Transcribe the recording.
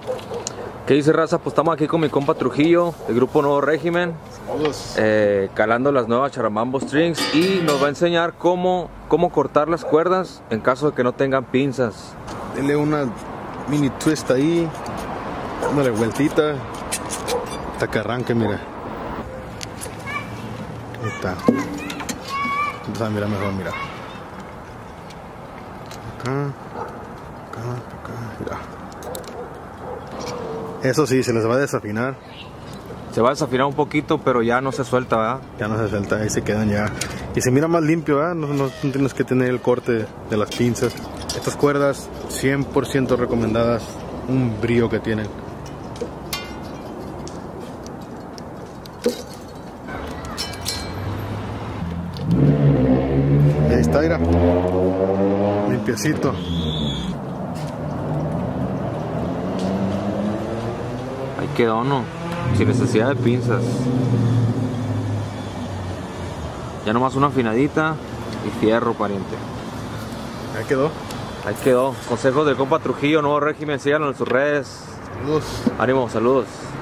¿Qué dice, raza? Pues estamos aquí con mi compa Trujillo, del grupo Nuevo Régimen, calando las nuevas Charamambo Strings, y nos va a enseñar cómo cortar las cuerdas en caso de que no tengan pinzas. Dele una mini twist ahí, dándole vueltita hasta que arranque, mira. Ahí está. Vamos a mirar mejor, mira. Acá, mira. Eso sí, se les va a desafinar. Se va a desafinar un poquito, pero ya no se suelta, ¿verdad? Ya no se suelta, ahí se quedan ya. Y se mira más limpio, ¿verdad? No tienes que tener el corte de las pinzas. Estas cuerdas 100% recomendadas, un brillo que tienen. Y ahí está, mira. Limpiecito. Ahí quedó, ¿no? Sin necesidad de pinzas. Ya nomás una afinadita y fierro, pariente. Ahí quedó. Ahí quedó. Consejos del compa Trujillo, Nuevo Régimen. Síganos en sus redes. Saludos. Ánimo, saludos.